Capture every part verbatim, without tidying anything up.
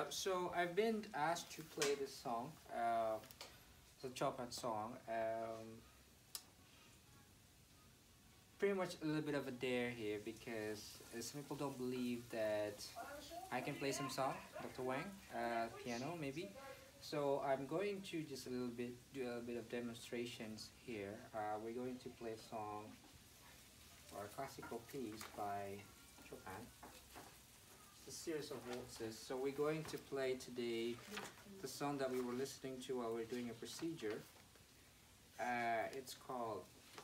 Uh, so I've been asked to play this song. Uh, it's a Chopin song. Um, pretty much a little bit of a dare here because uh, some people don't believe that I can play some song, Doctor Wang, uh, piano maybe. So I'm going to just a little bit do a little bit of demonstrations here. Uh, we're going to play a song or a classical piece by Chopin. It's a series of waltzes. So we're going to play today the song that we were listening to while we we're doing a procedure. Uh, it's called,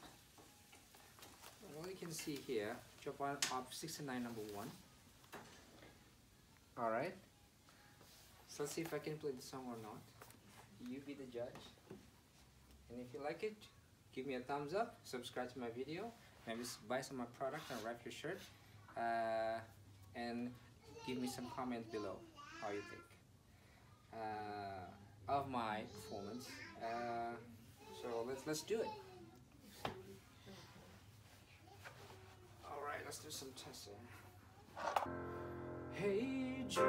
well, you can see here, Chopin Op sixty-nine number one. Alright, so let's see if I can play the song or not. You be the judge. And if you like it, give me a thumbs up, subscribe to my video, maybe buy some of my product on RevYourShirt, uh, and give me some comments below how you think uh, of my performance. Uh, so let's let's do it. All right, let's do some testing. Hey Jude,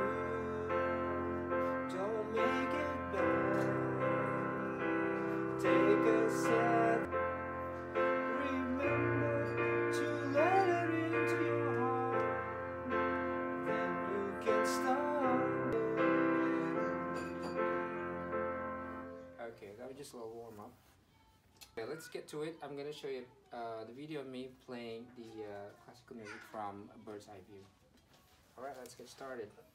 don't make it bad. Take a sip. Remember to let it into your heart. Then you can start. Okay, that was just a little warm up. Okay, let's get to it. I'm gonna show you uh, the video of me playing the uh, classical music from a bird's eye view. Alright, let's get started.